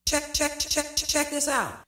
Check this out.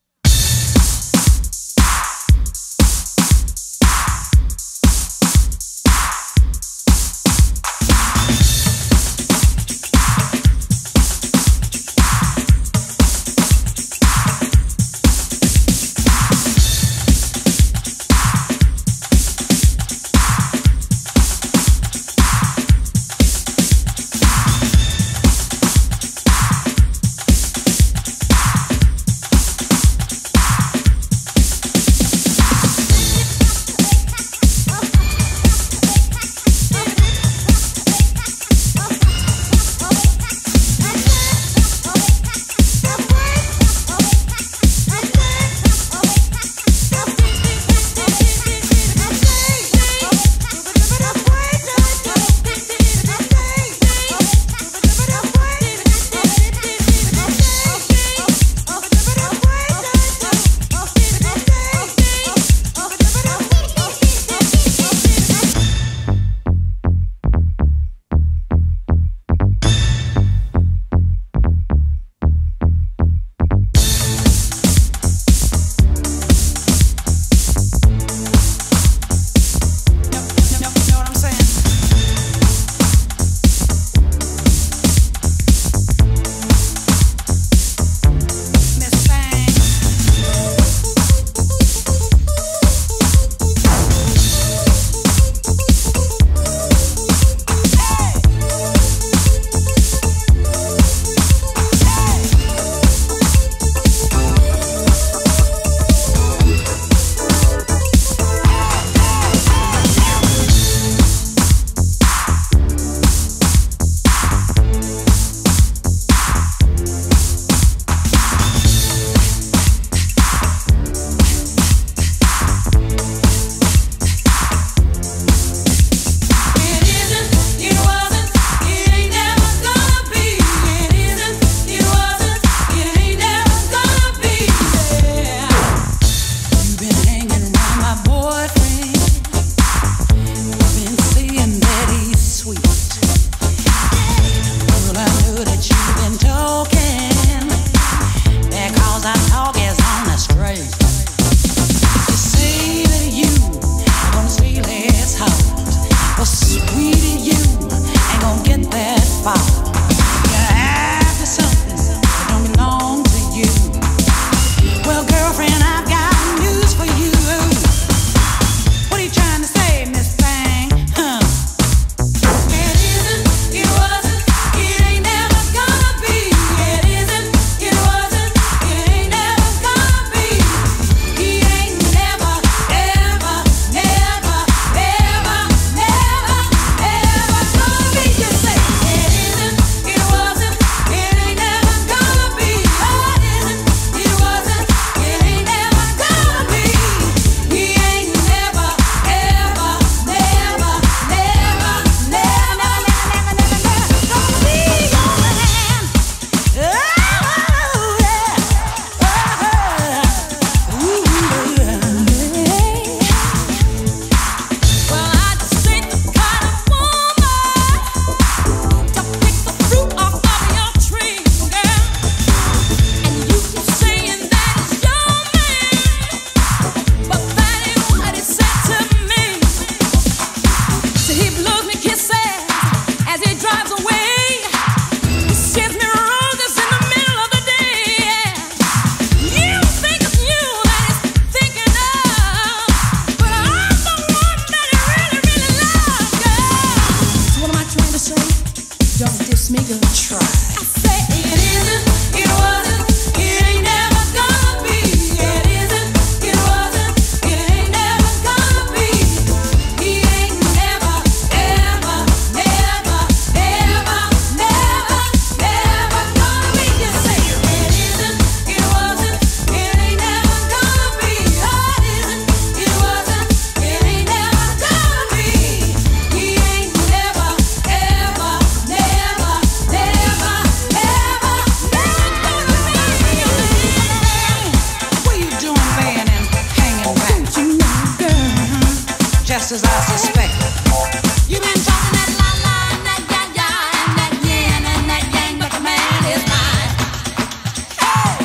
just as I suspected. You've been talking that la and that ya and that yin and that yang, but the man is mine. Hey!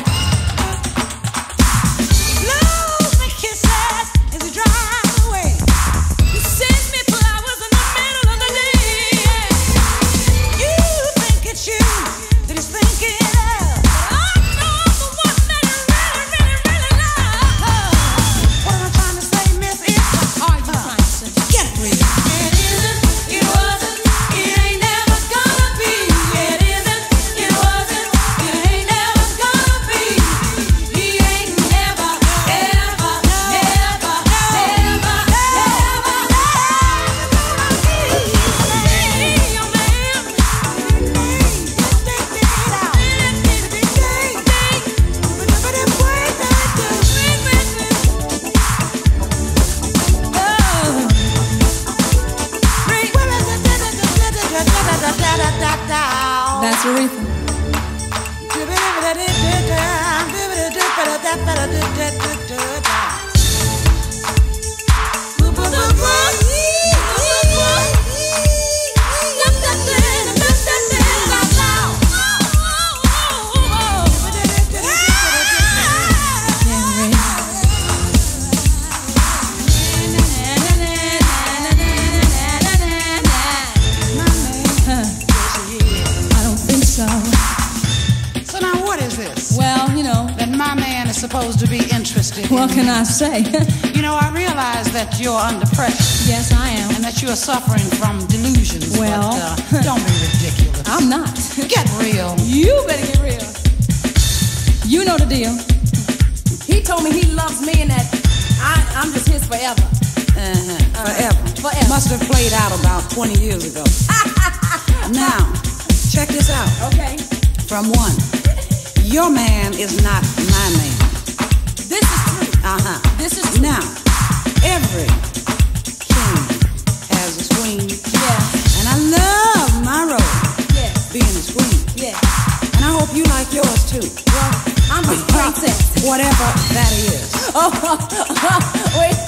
Supposed to be interested. What can I say? You know, I realize that you're under pressure. Yes, I am. And that you are suffering from delusions. Well, but, don't be ridiculous. I'm not. Get real. You better get real. You know the deal. He told me he loves me and that I'm just his forever. Forever. Forever. Must have played out about 20 years ago. Now, check this out. Okay. From one, your man is not my man. This is true. This is true. Now, every king has a queen. Yeah. And I love my role. Yeah. Being his queen. Yeah. And I hope you like yours too. Well, I'm his princess. Whatever that is. Wait.